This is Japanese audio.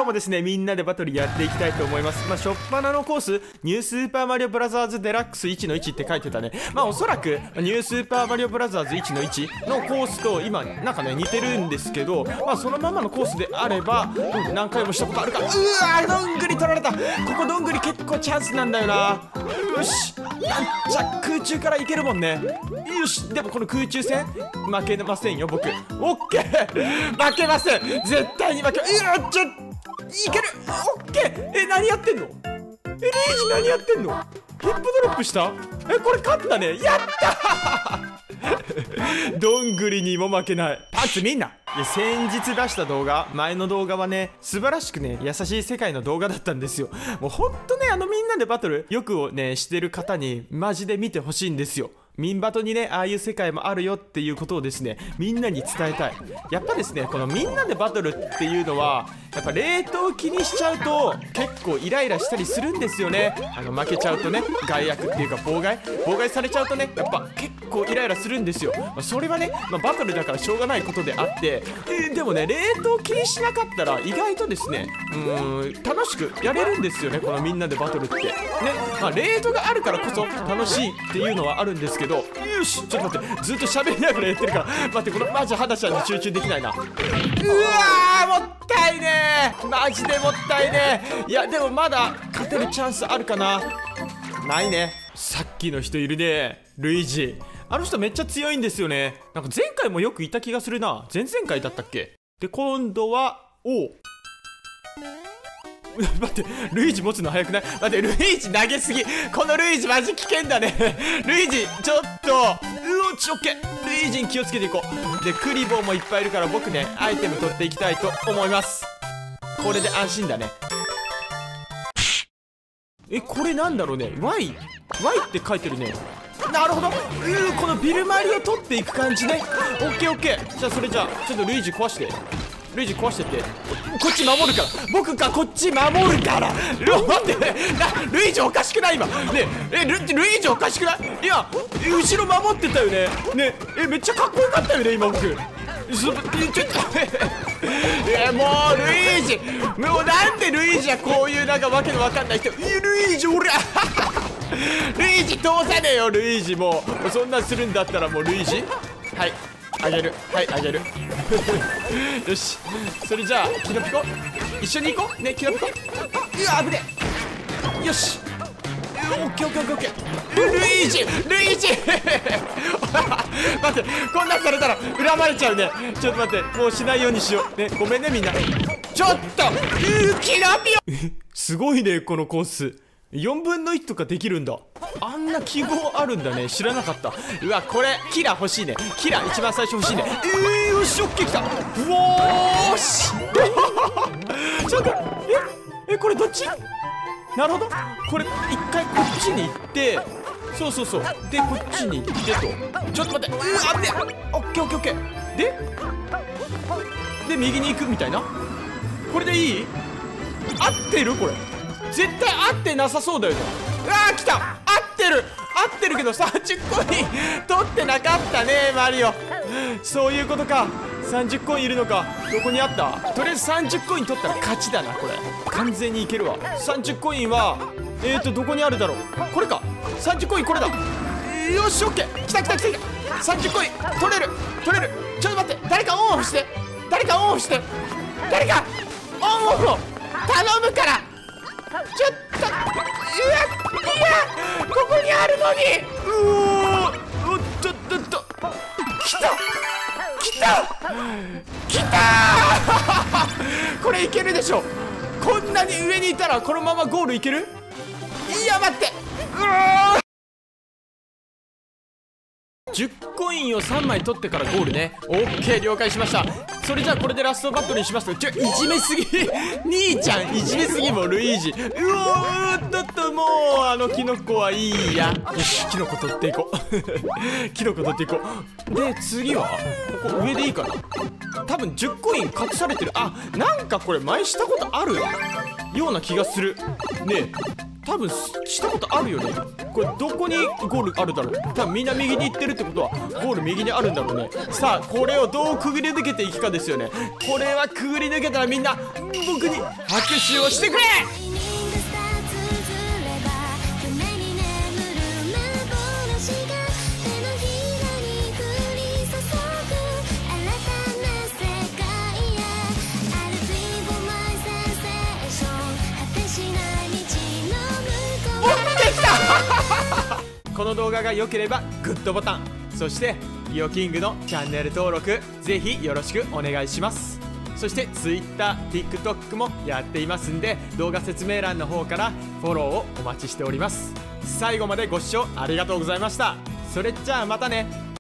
日もですね、みんなでバトルやっていきたいと思います。初っ端のコース、ニュースーパーマリオブラザーズデラックス1の1って書いてたね。おそらく、ニュースーパーマリオブラザーズ1の1のコースと今、なんかね、似てるんですけど、そのままのコースであれば、何回もしたことあるから、どんぐり取られた。ここどんぐり結構チャンスなんだよな。よし。じゃあ空中から行けるもんね。よし。でもこの空中戦、負けませんよ、僕。オッケー負けません。絶対に負け、いける。オッケー。何やってんの？レイジ何やってんの？ヒップドロップした？これ勝ったね。やったーどんぐりにも負けない。パンツみんな。先日出した動画、前の動画はね、素晴らしくね、優しい世界の動画だったんですよ。もうほんとね、みんなでバトル、よくをね、してる方に、マジで見てほしいんですよ。民バトにね、ああいう世界もあるよっていうことをですね、みんなに伝えたい。やっぱですね、このみんなでバトルっていうのは、やっぱ冷凍気にしちゃうと結構イライラしたりするんですよね。負けちゃうとね、害悪っていうか妨害されちゃうとね、やっぱ結構イライラするんですよ。それはね、バトルだからしょうがないことであって、でもね、冷凍気にしなかったら意外とですね、楽しくやれるんですよね、このみんなでバトルってね。冷凍があるからこそ楽しいっていうのはあるんですけど、よし、ちょっと待って、ずっと喋りながらやってるから、待って、このマジ肌ちゃんに集中できないな。もったいねー、マジでもったいねー。いやでもまだ勝てるチャンスあるかな。ないね。さっきの人いるね、ルイージ。あの人めっちゃ強いんですよね。なんか前回もよくいた気がするな。前々回だったっけ。で今度は待って、ルイージ持つの早くない？待って、ルイージ投げすぎ。このルイージマジ危険だねルイージちょっとオッケー。ルイージに気をつけていこう。でクリボーもいっぱいいるから、僕ねアイテム取っていきたいと思います。これで安心だね。これなんだろうね。Y って書いてるね。なるほど。このビルマリを取っていく感じね。オッケー。じゃあそれじゃあちょっとルイージ壊して。ルイージ壊してって。こっち守るから。僕がこっち守るから。待ってね。ルイージおかしくない今。ねルイージおかしくない？いや、後ろ守ってたよね。ねめっちゃかっこよかったよね今僕。ちょっともうルイージ、もうなんでルイージはこういうなんかわけのわかんない人。ルイージ俺ルイージ通さねえよ。ルイージもうそんなんするんだったらもうルイージはいあげる。よし、それじゃあキノピコ一緒に行こうね。キノピコ危ねえ。よしオッケー。ルイージ待って、こんなんされたら恨まれちゃうね。ちょっと待って、もうしないようにしようね。ごめんねみんな。ちょっとキノピオすごいねこのコース。4分の1とかできるんだ。あんな記号あるんだね。知らなかった。これキラ欲しいね。キラ一番最初欲しいね。よしオッケー来た。ーしちょっとこれどっち？なるほど。これ一回こっちに行って、そうでこっちに行ってと。ちょっと待って。あってオッケーで右に行くみたいな。これでいい？合ってる？これ絶対合ってなさそうだよね。来た。合ってるけど30コイン取ってなかったねマリオ。そういうことか。30コインいるのか。どこにあった？とりあえず30コイン取ったら勝ちだな。これ完全にいけるわ。30コインはどこにあるだろう。これか。30コインこれだ。よしオッケー。来た。30コイン取れる。ちょっと待って、誰かオンオフして。誰かオンオフを頼むから。ちょっとここにあるのに。ちょっと来たこれいけるでしょ。こんなに上にいたらこのままゴールいける？いや待って。10コインを3枚取ってからゴールね。オッケー了解しました。それじゃあこれでラストバトルにしますと。いじめすぎ兄ちゃんいじめすぎ。もうルイージもうキノコはいいや。よしキノコ取っていこうで次はここ上でいいかな。多分10コイン隠されてる。なんかこれ前したことあるような気がするね。 多分したことあるよね。これどこにゴールあるだろう。多分みんな右に行ってるってことはゴール右にあるんだろうね。さあこれをどうくぐり抜けていくかですよね。これはくぐり抜けたらみんな僕に拍手をしてくれ。この動画が良ければグッドボタン、そしてリオキングのチャンネル登録ぜひよろしくお願いします。そして Twitter、TikTok もやっていますんで、動画説明欄の方からフォローをお待ちしております。最後までご視聴ありがとうございました。それじゃあまたね。